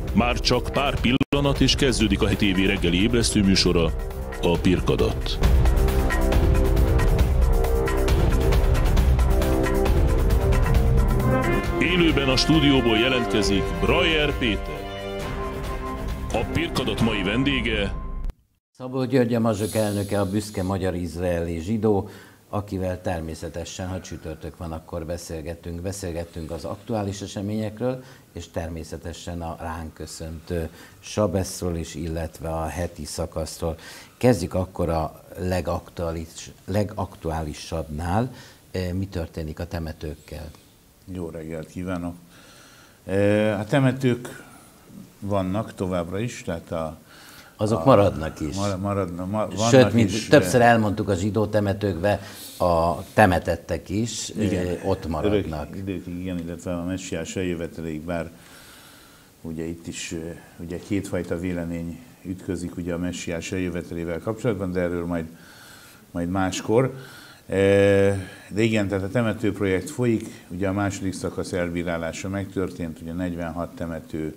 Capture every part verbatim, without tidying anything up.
Már csak pár pillanat, és kezdődik a heti té vé reggeli ébresztő műsora, a Pirkadat. Élőben a stúdióból jelentkezik Brajer Péter. A Pirkadat mai vendége Szabó György, a Mazsök elnöke, a büszke magyar-izraeli zsidó, akivel természetesen, ha csütörtök van, akkor beszélgetünk. Beszélgettünk az aktuális eseményekről, és természetesen a ránk köszöntő Sabeszról is, illetve a heti szakaszról. Kezdjük akkor a legaktuális, legaktuálisabbnál. Mi történik a temetőkkel? Jó reggelt kívánok! A temetők vannak továbbra is, tehát a Azok a, maradnak is. Maradnak, ma, Sőt, mint is, többször elmondtuk a zsidó temetőkbe, a temetettek is igen, ott maradnak. Örök időkig, igen, illetve a messiás eljöveteléig, bár ugye itt is ugye kétfajta vélemény ütközik ugye a messiás eljövetelével kapcsolatban, de erről majd, majd máskor. De igen, tehát a temetőprojekt folyik, ugye a második szakasz elbírálása megtörtént, ugye negyvenhat temető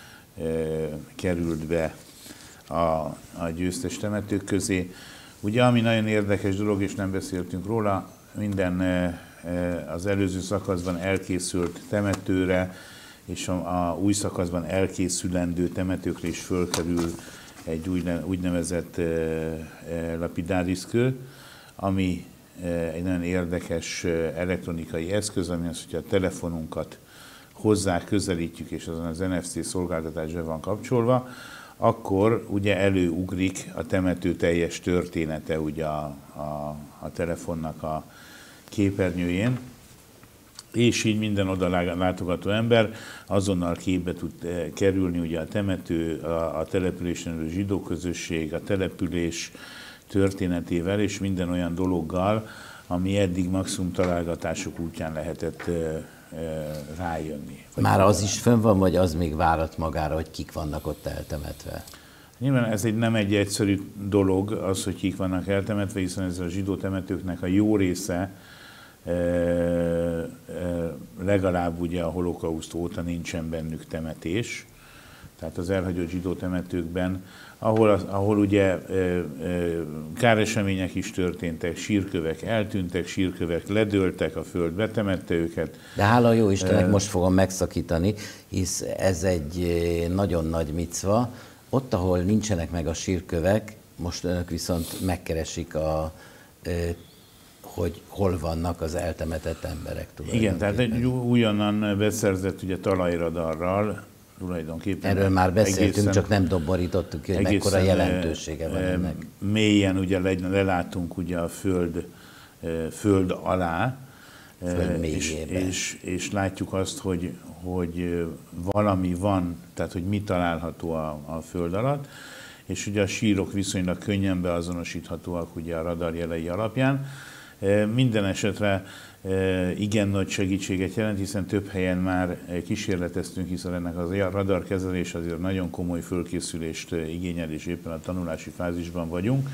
került be a, a győztes temetők közé. Ugye ami nagyon érdekes dolog, és nem beszéltünk róla, minden az előző szakaszban elkészült temetőre, és a, a új szakaszban elkészülendő temetőkre is fölkerül egy úgynevezett lapidáriszkő, ami egy nagyon érdekes elektronikai eszköz, ami az, hogyha a telefonunkat hozzá közelítjük, és azon az en ef cé szolgáltatás be van kapcsolva, akkor ugye előugrik a temető teljes története ugye a, a, a telefonnak a képernyőjén, és így minden oda látogató ember azonnal képbe tud kerülni ugye a temető, a, a településen élő zsidó közösség, a település történetével és minden olyan dologgal, ami eddig maximum találgatások útján lehetett rájönni. Már az is fönn van, vagy az még várat magára, hogy kik vannak ott eltemetve? Nyilván ez egy, nem egy egyszerű dolog az, hogy kik vannak eltemetve, hiszen ez a zsidó temetőknek a jó része e, e, legalább ugye a holokauszt óta nincsen bennük temetés. Tehát az elhagyott zsidó temetőkben, ahol, ahol ugye e, e, káresemények is történtek, sírkövek eltűntek, sírkövek ledőltek, a föld betemette őket. De hála jó Istennek, e, most fogom megszakítani, hisz ez egy nagyon nagy micva. Ott, ahol nincsenek meg a sírkövek, most önök viszont megkeresik, a, e, hogy hol vannak az eltemetett emberek. Igen, tehát egy újonnan beszerzett ugye talajradarral, tulajdonképpen. Erről már beszéltünk, egészen, csak nem dobborítottuk ki, hogy mekkora jelentősége van ennek. Mélyen ugye lelátunk ugye a föld, föld alá, föld és, és, és látjuk azt, hogy, hogy valami van, tehát hogy mi található a, a föld alatt, és ugye a sírok viszonylag könnyen beazonosíthatóak ugye a radar jelei alapján. Minden esetre igen nagy segítséget jelent, hiszen több helyen már kísérleteztünk, hiszen ennek a radarkezelés azért nagyon komoly fölkészülést igényel, és éppen a tanulási fázisban vagyunk.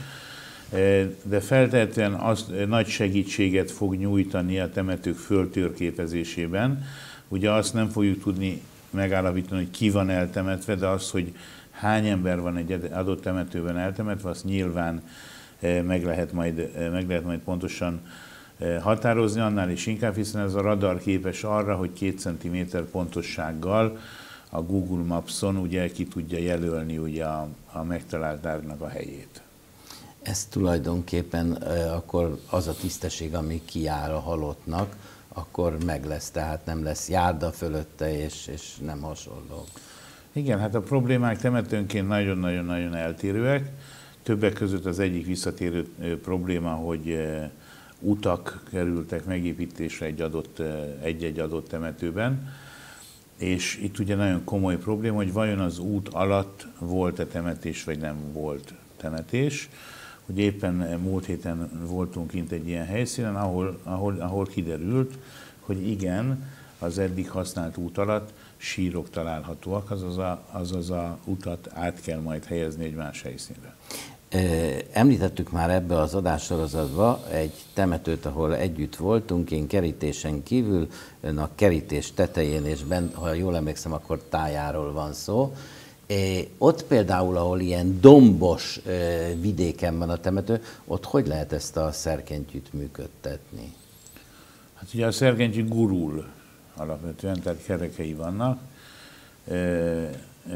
De feltétlenül az nagy segítséget fog nyújtani a temetők földtérképezésében. Ugye azt nem fogjuk tudni megállapítani, hogy ki van eltemetve, de az, hogy hány ember van egy adott temetőben eltemetve, azt nyilván meg lehet majd, meg lehet majd pontosan határozni, annál is inkább, hiszen ez a radar képes arra, hogy két centiméter pontossággal a Google Maps-on ugye ki tudja jelölni ugye a, a megtalált árnak a helyét. Ez tulajdonképpen akkor az a tisztesség, ami kijár a halottnak, akkor meg lesz, tehát nem lesz járda fölötte, és, és nem hasonló. Igen, hát a problémák temetőnként nagyon-nagyon-nagyon eltérőek. Többek között az egyik visszatérő probléma, hogy utak kerültek megépítésre egy adott, egy-egy adott temetőben, és itt ugye nagyon komoly probléma, hogy vajon az út alatt volt-e temetés, vagy nem volt temetés. Ugye éppen múlt héten voltunk kint egy ilyen helyszínen, ahol, ahol, ahol kiderült, hogy igen, az eddig használt út alatt sírok találhatóak, azaz a, azaz a utat át kell majd helyezni egy más helyszínre. Említettük már ebbe az adássorozatba egy temetőt, ahol együtt voltunk, én kerítésen kívül, ön a kerítés tetején, és bent, ha jól emlékszem, akkor tájáról van szó. Ott például, ahol ilyen dombos vidéken van a temető, ott hogy lehet ezt a szerkentyűt működtetni? Hát ugye a szerkentyű gurul alapvetően, tehát kerekei vannak. E, e,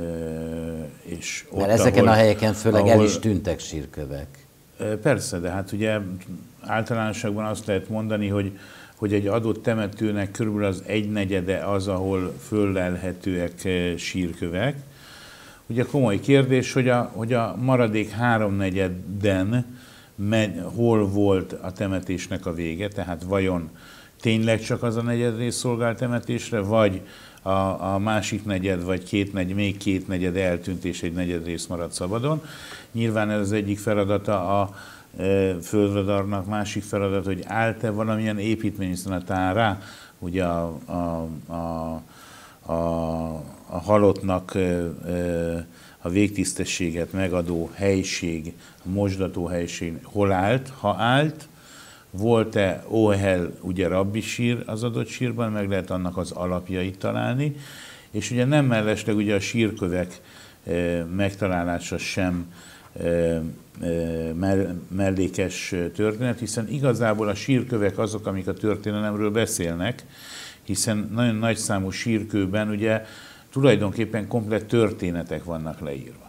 és Mert ott, ezeken ahol, a helyeken főleg ahol, el is tűntek sírkövek. Persze, de hát ugye általánosságban azt lehet mondani, hogy, hogy egy adott temetőnek körülbelül az egynegyede az, ahol föllelhetőek sírkövek. Ugye komoly kérdés, hogy a, hogy a maradék háromnegyeden me, hol volt a temetésnek a vége, tehát vajon tényleg csak az a negyedrész szolgál temetésre, vagy a, a másik negyed, vagy két negyed, még két negyed eltűnt, és egy negyedrész maradt szabadon. Nyilván ez az egyik feladata a e, földradarnak, másik feladat, hogy állt-e valamilyen építmény, hiszen a tára, ugye a, a, a, a, a halottnak e, e, a végtisztességet megadó helység, a mosdató helység hol állt, ha állt, volt-e óhel, ugye rabbi sír az adott sírban, meg lehet annak az alapjait találni, és ugye nem mellesleg ugye a sírkövek e, megtalálása sem e, e, mellékes történet, hiszen igazából a sírkövek azok, amik a történelemről beszélnek, hiszen nagyon nagy számú sírkőben ugye tulajdonképpen komplett történetek vannak leírva.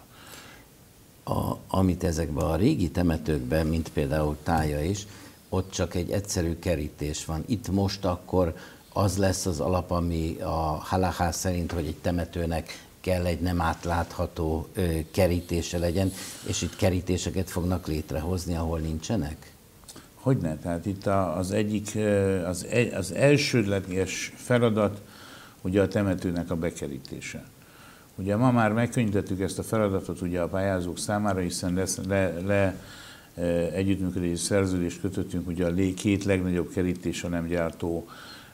A, amit ezekben a régi temetőkben, mint például Tája is, ott csak egy egyszerű kerítés van. Itt most akkor az lesz az alap, ami a halachá szerint, hogy egy temetőnek kell egy nem átlátható ö, kerítése legyen, és itt kerítéseket fognak létrehozni, ahol nincsenek? Hogyne, tehát itt az egyik, az, az elsődleges feladat ugye a temetőnek a bekerítése. Ugye ma már megkönnyítettük ezt a feladatot ugye a pályázók számára, hiszen lesz, le, le együttműködési szerződést kötöttünk ugye a két legnagyobb kerítés a nem gyártó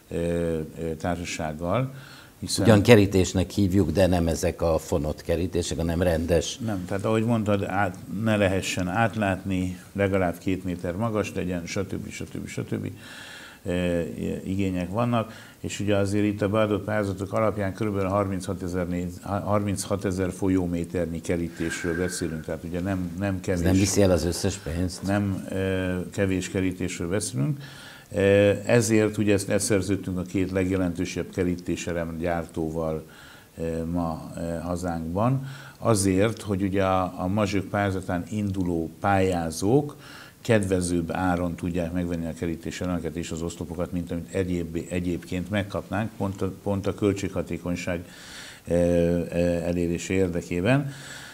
társasággal. Hiszen ugyan kerítésnek hívjuk, de nem ezek a fonott kerítések, hanem rendes. Nem, tehát ahogy mondtad, át, ne lehessen átlátni, legalább két méter magas legyen, stb. stb. stb. E, igények vannak, és ugye azért itt a beadott pályázatok alapján kb. harminchat ezer folyóméternyi kerítésről beszélünk, tehát ugye nem, nem kevés. Ez nem viszi el az összes pénzt? Nem e, kevés kerítésről beszélünk. E, ezért ugye ezt leszerződtünk a két legjelentősebb kerítéserem gyártóval e, ma e, hazánkban, azért, hogy ugye a, a mazsők pályázatán induló pályázók kedvezőbb áron tudják megvenni a kerítéselemeket és az oszlopokat, mint amit egyéb, egyébként megkapnánk, pont a, pont a költséghatékonyság elérése érdekében.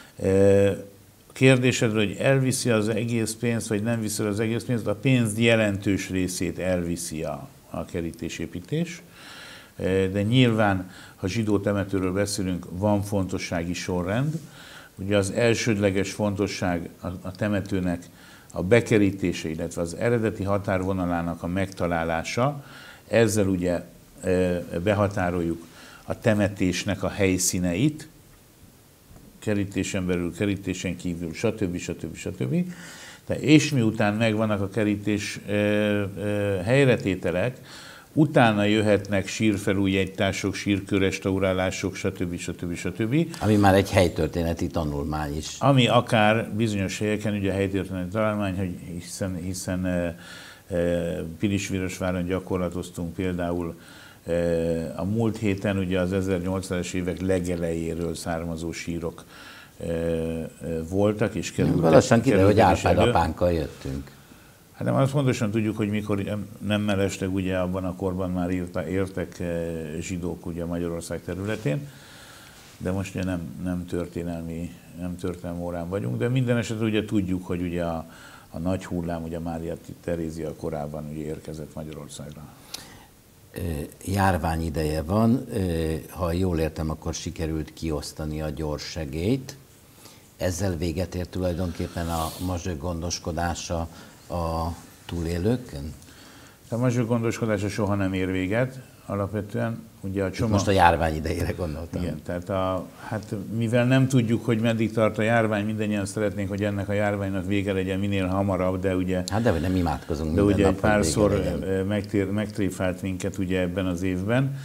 Kérdésedről, hogy elviszi az egész pénzt, vagy nem viszi az egész pénzt, a pénz jelentős részét elviszi a, a kerítésépítés, de nyilván, ha zsidó temetőről beszélünk, van fontossági sorrend. Ugye az elsődleges fontosság a, a temetőnek a bekerítése, illetve az eredeti határvonalának a megtalálása, ezzel ugye behatároljuk a temetésnek a helyszíneit, kerítésen belül, kerítésen kívül, stb. stb. stb. De és miután megvannak a kerítés helyretételek, utána jöhetnek sírfelújítások, sírkőrestaurálások, stb. stb. stb. Ami már egy helytörténeti tanulmány is. Ami akár bizonyos helyeken, ugye a helytörténeti tanulmány, hogy hiszen, hiszen e, e, Pilisvérosváron gyakorlatoztunk például e, a múlt héten ugye az ezernyolcszázas évek legelejéről származó sírok e, e, voltak, és kerültek. Lassan kiderül, hogy Árpád apánkkal jöttünk. Hát nem, azt pontosan tudjuk, hogy mikor nem mellesleg ugye abban a korban már írta, értek zsidók ugye Magyarország területén, de most ugye nem, nem történelmi, nem történelmi órán vagyunk, de minden esetre ugye tudjuk, hogy ugye a, a nagy hullám, ugye Mária Terézia korában ugye érkezett Magyarországra. Járvány ideje van, ha jól értem, akkor sikerült kiosztani a gyors segélyt. Ezzel véget ért tulajdonképpen a mazsők gondoskodása a túlélőkön? A mazsők gondoskodása soha nem ér véget. alapvetően. Ugye a csomag... Most a járvány idejére gondoltam. Igen, tehát a, hát mivel nem tudjuk, hogy meddig tart a járvány, mindannyian szeretnénk, hogy ennek a járványnak vége legyen minél hamarabb, de ugye... Hát de hogy nem imádkozunk de minden ugye nap, egy párszor megtér, megtréfált minket ugye ebben az évben.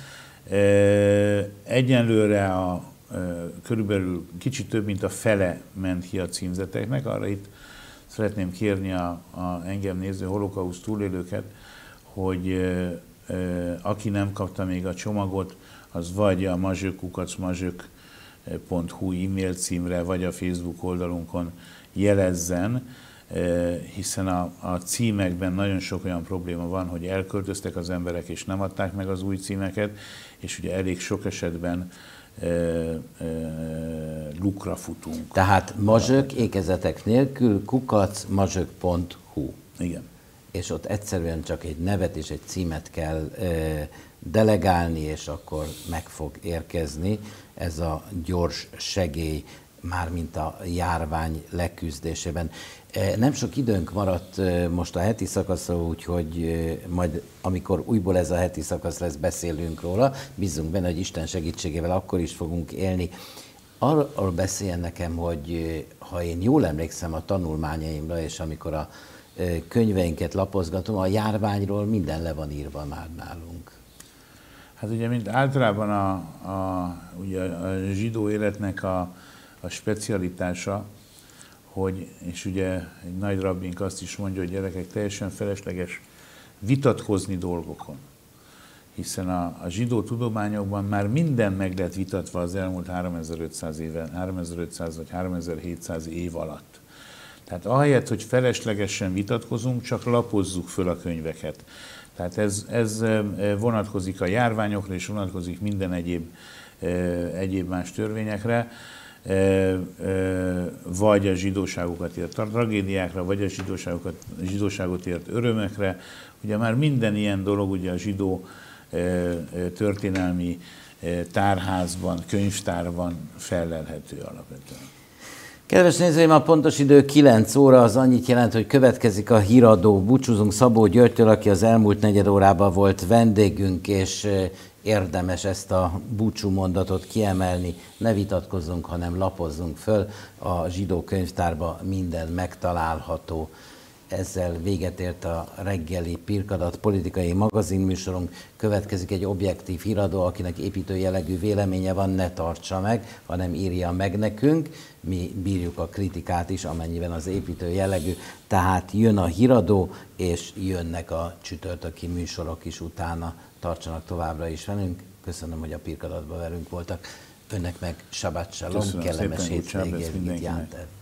Egyenlőre a körülbelül kicsit több, mint a fele ment ki a címzeteknek. Arra itt szeretném kérni a, a engem néző holokauszt túlélőket, hogy aki nem kapta még a csomagot, az vagy a mazsök kukac mazsök pont hu e-mail címre, vagy a Facebook oldalunkon jelezzen, hiszen a, a címekben nagyon sok olyan probléma van, hogy elköltöztek az emberek, és nem adták meg az új címeket, és ugye elég sok esetben e, e, lukra futunk. Tehát mazsök, ékezetek nélkül, kukac mazsök pont hu. Igen. És ott egyszerűen csak egy nevet és egy címet kell e, delegálni, és akkor meg fog érkezni ez a gyors segély, mármint a járvány leküzdésében. Nem sok időnk maradt most a heti szakaszra, úgyhogy majd amikor újból ez a heti szakasz lesz, beszélünk róla. Bízunk benne, hogy Isten segítségével akkor is fogunk élni. Arról beszéljen nekem, hogy ha én jól emlékszem a tanulmányaimra, és amikor a könyveinket lapozgatom, a járványról minden le van írva már nálunk. Hát ugye, mint általában a, a, ugye a zsidó életnek a, a specialitása, hogy, és ugye egy nagy rabbink azt is mondja, hogy gyerekek, teljesen felesleges vitatkozni dolgokon. Hiszen a, a zsidó tudományokban már minden meg lett vitatva az elmúlt háromezer-ötszáz éven, háromezer-ötszáz vagy háromezer-hétszáz év alatt. Tehát ahelyett, hogy feleslegesen vitatkozunk, csak lapozzuk föl a könyveket. Tehát ez, ez vonatkozik a járványokra, és vonatkozik minden egyéb, egyéb más törvényekre, vagy a zsidóságokat ért tragédiákra, vagy a zsidóságokat, a zsidóságot ért örömekre. Ugye már minden ilyen dolog ugye a zsidó történelmi tárházban, könyvtárban fellelhető alapvetően. Kedves nézőim, a pontos idő kilenc óra, az annyit jelent, hogy következik a híradó. Búcsúzunk Szabó Györgytől, aki az elmúlt negyed órában volt vendégünk, és érdemes ezt a búcsú mondatot kiemelni. Ne vitatkozzunk, hanem lapozzunk föl. A zsidó könyvtárban minden megtalálható. Ezzel véget ért a reggeli Pirkadat politikai magazinműsorunk. Következik egy objektív híradó, akinek építő jellegű véleménye van, ne tartsa meg, hanem írja meg nekünk. Mi bírjuk a kritikát is, amennyiben az építő jellegű. Tehát jön a híradó, és jönnek a csütörtöki műsorok is utána. Tartsanak továbbra is velünk. Köszönöm, hogy a Pirkadatban velünk voltak. Önnek meg Sabbat Shalom, kellemes hétvégét, mit jelent.